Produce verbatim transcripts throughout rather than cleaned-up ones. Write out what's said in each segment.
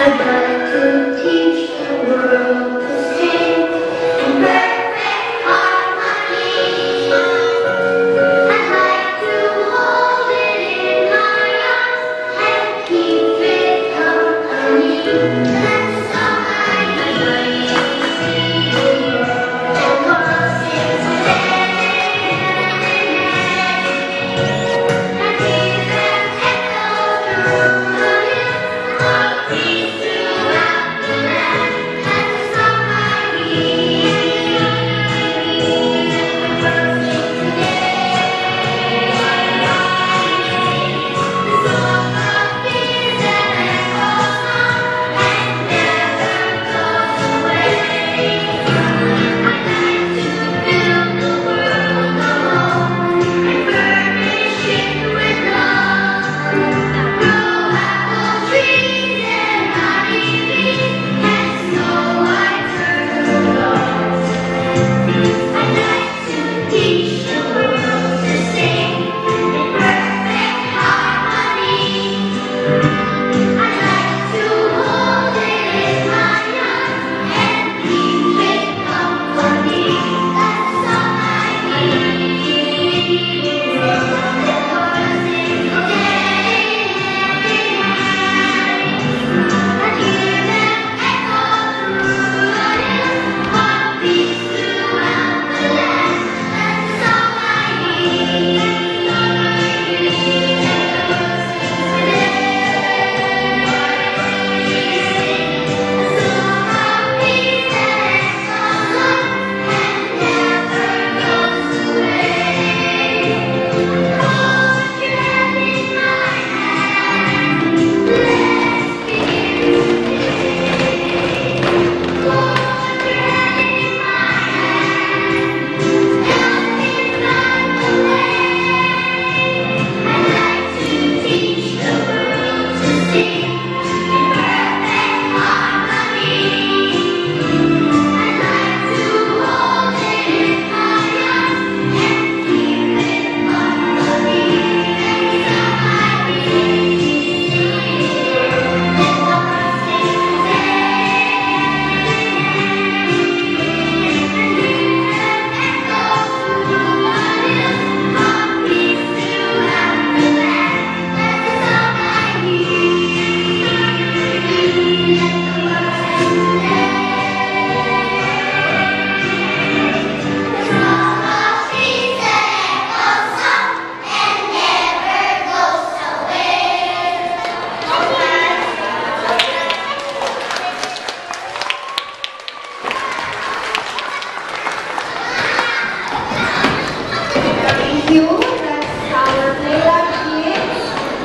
you. That's our Playlab kids.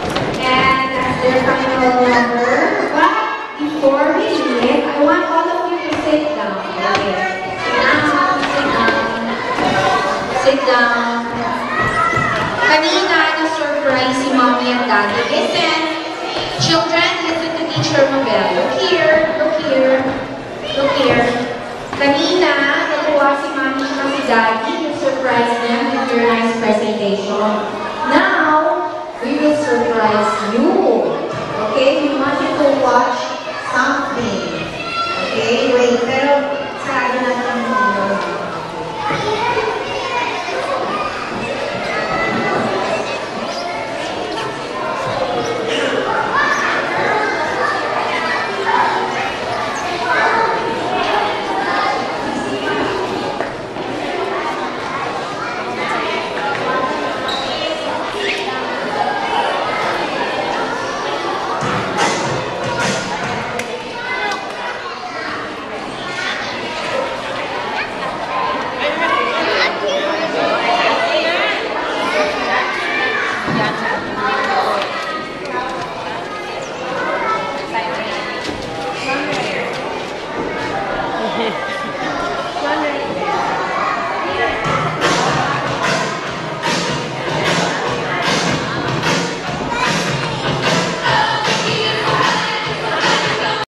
And that's their final number. But before we begin, I want all of you to sit down. Okay. Now, sit down. Sit down. Kanina, na-surprise si mommy and daddy. Listen. Children, listen to Teacher Mabel. Look here. Look here. Look here. Kanina, natuwa si mommy at si daddy. You surprise them with your nice presentation.